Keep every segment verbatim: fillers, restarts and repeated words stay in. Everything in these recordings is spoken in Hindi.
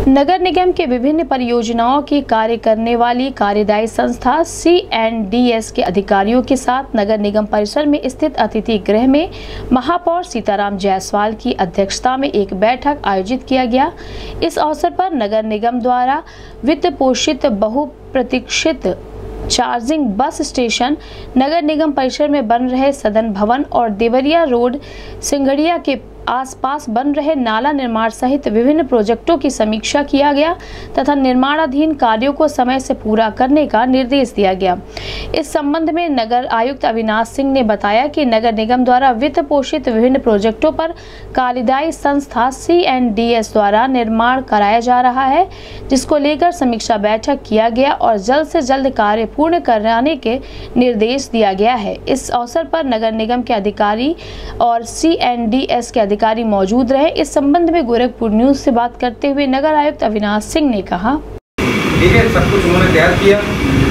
नगर निगम के विभिन्न परियोजनाओं की कार्य करने वाली कार्यदायी संस्था सी एन डी एस के अधिकारियों के साथ नगर निगम परिसर में स्थित अतिथि गृह में महापौर सीताराम जायसवाल की अध्यक्षता में एक बैठक आयोजित किया गया। इस अवसर पर नगर निगम द्वारा वित्त पोषित बहुप्रतीक्षित चार्जिंग बस स्टेशन, नगर निगम परिसर में बन रहे सदन भवन और देवरिया रोड सिंगड़िया के आसपास बन रहे नाला निर्माण सहित विभिन्न प्रोजेक्टों की समीक्षा किया गया तथा निर्माणाधीन कार्यों को समय से पूरा करने का निर्देश दिया गया। इस संबंध में नगर आयुक्त अविनाश सिंह ने बताया कि नगर निगम द्वारा वित्त पोषित विभिन्न प्रोजेक्टों पर कार्यदायी संस्था सी एन डी एस द्वारा निर्माण कराया जा रहा है, जिसको लेकर समीक्षा बैठक किया गया और जल्द से जल्द कार्य पूर्ण कराने के निर्देश दिया गया है। इस अवसर पर नगर निगम के अधिकारी और सी एन डी एस के अधिकारी मौजूद रहे। इस संबंध में गोरखपुर न्यूज से बात करते हुए नगर आयुक्त अविनाश सिंह ने कहा, ठीक है, सब कुछ उन्होंने तैयार किया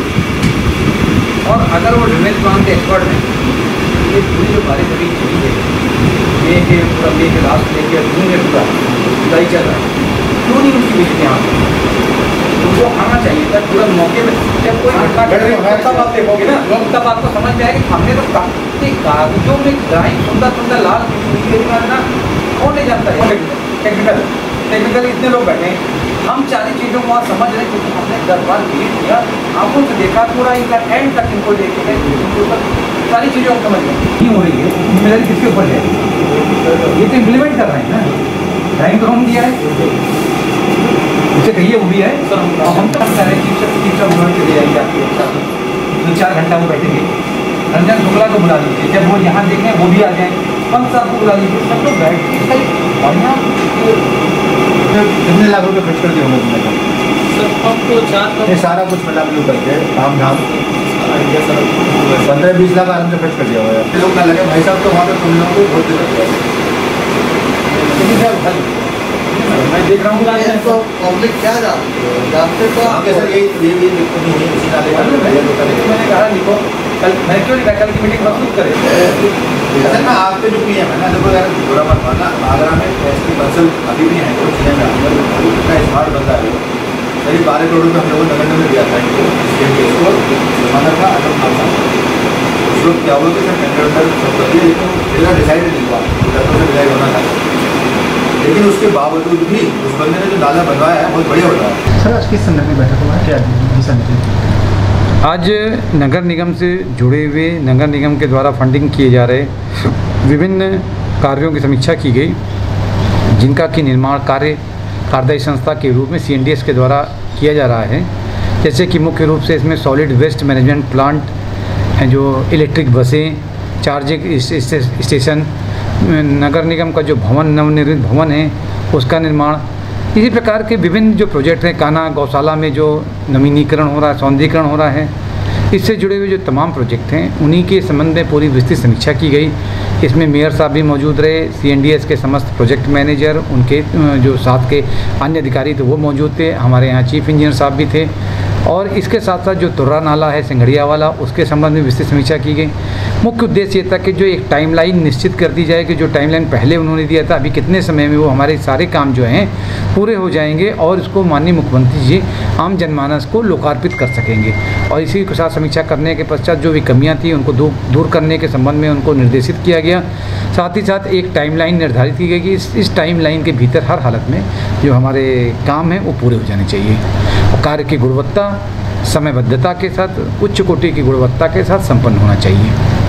और अगर वो ड्रेनेज प्लान के एक्सपर्ट हैं, ये पूरी जो बारिश अभी चली है, मे के पूरा मे के लास्ट लेके जून में पूरा जुलाई चल रहा है, क्यों नहीं उसकी विजिट यहाँ उनको आना चाहिए था तुरंत मौके में। जब कोई घटना घट रही है तब आप देखोगे ना, तब आपको समझ में आएगी हमने तो काफी कागजों में ड्राइंग सुंदर सुंदर लाल ना कौन नहीं जानता है। टेक्निकल टेक्निकल इतने लोग बैठे हैं, हम सारी चीज़ों को आप समझ रहे हैं क्योंकि हमने दस बार विजिट किया, आंखों से देखा, पूरा इनका एंड तक इनको लेके गए, उनके ऊपर सारी चीज़ों को समझ गए नहीं हो रही है। जिम्मेदारी किसके ऊपर है? ये तो इम्प्लीमेंट कर रहे हैं ना, टाइम तो हम दिया है, उसे कहिए वो भी है। हम तो कह रहे हैं चीफ चीफ ऑफ गवर्नमेंट चले जाएंगे आपके दो चार घंटा वो बैठेंगे, रंजन शुक्ला को बुला लीजिए, जब वो यहाँ देखें वो भी आ जाए, पंच साहब को बुला लीजिए, सब लोग बैठ के बढ़िया कितने लाख रुपये खर्च कर दिए होंगे तुमने? ये सारा कुछ मिला मिलू करके काम धाम पंद्रह बीस लाख आराम से खर्च कर दिया होगा। लोग ना लगे भाई साहब तो वहाँ पर तुम लोगों को बहुत दिक्कत है। मैं देख रहा हूँ तो पब्लिक क्या जानते तो आपके सर यही यही दिक्कत नहीं है, किसी नाले का मैंने कहा लिखो, कल मैं क्यों नहीं कल की मीटिंग प्रस्तुत करें। असल में आपके जो पी एम है ना, देखो यार बुरा मत मानना, आगरा में ऐसी बंसल अभी भी है तो सी एम इतना स्मार्ट बंदा है, करीब बारह करोड़ रुपये हम लोगों ने नगर में दिया था इसको मदर का अटक खासा उस लोग क्या बोलते सर टेंडर सब कर दिए, लेकिन डिसाइड नहीं हुआ, से डिसाइड होना था, लेकिन उसके बावजूद भी उस बंदे ने जो नाला बनवाया है बहुत बढ़िया बनवाया है। सर आज किस संदर्भ में बैठक हुआ है, क्या? आज नगर निगम से जुड़े हुए नगर निगम के द्वारा फंडिंग किए जा रहे विभिन्न कार्यों की समीक्षा की गई, जिनका कि निर्माण कार्य कार्यदायी संस्था के रूप में सी एन डी एस के द्वारा किया जा रहा है। जैसे कि मुख्य रूप से इसमें सॉलिड वेस्ट मैनेजमेंट प्लांट हैं, जो इलेक्ट्रिक बसें, चार्जिंग स्टेशन, नगर निगम का जो भवन नवनिर्मित भवन है उसका निर्माण, इसी प्रकार के विभिन्न जो प्रोजेक्ट हैं, कान्हा गौशाला में जो नवीनीकरण हो रहा है, सौंदर्यीकरण हो रहा है, इससे जुड़े हुए जो तमाम प्रोजेक्ट हैं उन्हीं के संबंध में पूरी विस्तृत समीक्षा की गई। इसमें मेयर साहब भी मौजूद रहे, सी एन डी एस के समस्त प्रोजेक्ट मैनेजर, उनके जो साथ के अन्य अधिकारी थे वो मौजूद थे, हमारे यहाँ चीफ इंजीनियर साहब भी थे, और इसके साथ साथ जो तुर्रा नाला है सिंगड़िया वाला, उसके संबंध में विस्तृत समीक्षा की गई। मुख्य उद्देश्य ये था कि जो एक टाइमलाइन निश्चित कर दी जाए कि जो टाइमलाइन पहले उन्होंने दिया था, अभी कितने समय में वो हमारे सारे काम जो हैं पूरे हो जाएंगे और इसको माननीय मुख्यमंत्री जी आम जनमानस को लोकार्पित कर सकेंगे। और इसी के साथ समीक्षा करने के पश्चात जो भी कमियाँ थी उनको दूर करने के संबंध में उनको निर्देशित किया गया। साथ ही साथ एक टाइमलाइन निर्धारित की गई कि इस इस टाइमलाइन के भीतर हर हालत में जो हमारे काम हैं वो पूरे हो जाने चाहिए और कार्य की गुणवत्ता समयबद्धता के साथ, उच्च कोटि की गुणवत्ता के साथ संपन्न होना चाहिए।